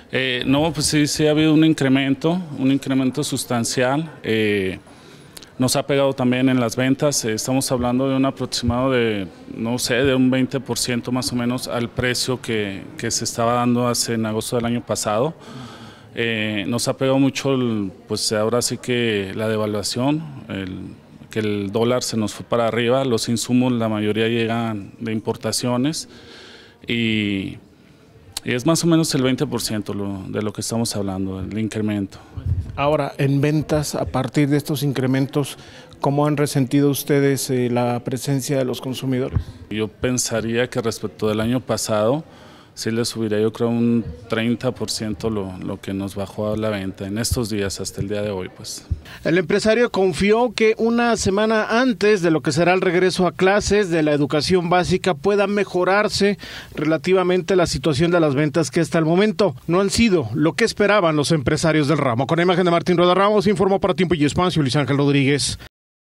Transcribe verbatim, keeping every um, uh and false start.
Eh, no, pues sí, sí ha habido un incremento, un incremento sustancial. Eh, nos ha pegado también en las ventas. Eh, estamos hablando de un aproximado de, no sé, de un veinte por ciento más o menos al precio que, que se estaba dando hace en agosto del año pasado. Eh, nos ha pegado mucho, el, pues ahora sí que la devaluación, el, que el dólar se nos fue para arriba. Los insumos, la mayoría llegan de importaciones y... Y es más o menos el veinte por ciento lo, de lo que estamos hablando, el incremento. Ahora, en ventas, a partir de estos incrementos, ¿cómo han resentido ustedes eh, la presencia de los consumidores? Yo pensaría que respecto del año pasado, sí le subiría yo creo un treinta por ciento lo, lo que nos bajó a la venta en estos días hasta el día de hoy, pues. El empresario confió que una semana antes de lo que será el regreso a clases de la educación básica pueda mejorarse relativamente la situación de las ventas que hasta el momento no han sido lo que esperaban los empresarios del ramo. Con la imagen de Martín Roda Ramos, informó para Tiempo y Espacio Luis Ángel Rodríguez.